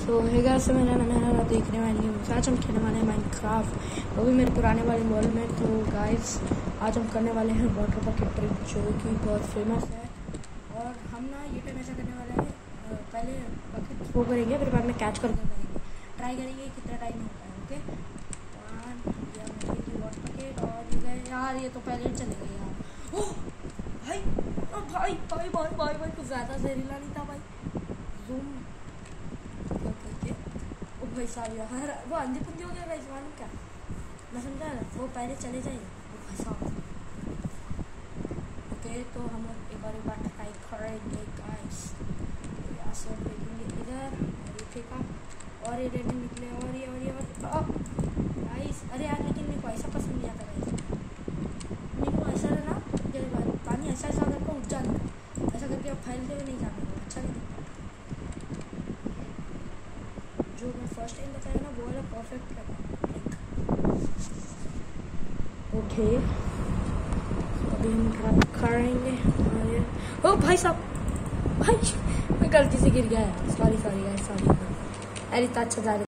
तो है गाइस, मैंने देखने वाली हूँ। आज हम खेलने वाले हैं माइनक्राफ्ट, वो भी मेरे पुराने वाले वर्ल्ड में। तो गाइस आज हम करने वाले हैं वाटर बकेट ट्रिक, जो कि बहुत फेमस है। और हम ना ये टाइम ऐसा करने वाले हैं, पहले बकेट थ्रो करेंगे, फिर बाद में कैच करके करेंगे, ट्राई करेंगे कितना टाइम होता है। ओके, वाटर बकेट और ये गए यार, ये तो पहले ही चले गए यार। ओह भाई, भाई भाई भाई भाई भाई कुछ ज़्यादा जहरीला नहीं था भाई। जूम ओ भाई साहब यार, वो अंधी पुंधी हो गया गाइस, मालूम क्या? मैं समझा वो पहले चले जाए वो भाई साहब। ओके, तो हम एक बार ट्राई करेंगे गाइस। यहाँ से हम देखेंगे इधर, ये फेंका और ये रेड निकले और ये गाइस। अरे यार, लेकिन मेरे को ऐसा पसंद नहीं आता गाइस। मेरे को ऐसा ना पानी ऐसा करके उठ जाना, ऐसा करके फैलते हुए नहीं जाना, अच्छा नहीं दिखता। जो मैं फर्स्ट टाइम बताया ना, वो वाला परफेक्ट लगा। ओके, अभी हम ट्राई करेंगे। ओ भाई साहब, भाई मैं गलती से गिर गया यार, सॉरी गाइस, सॉरी। अरे इतना अच्छा जा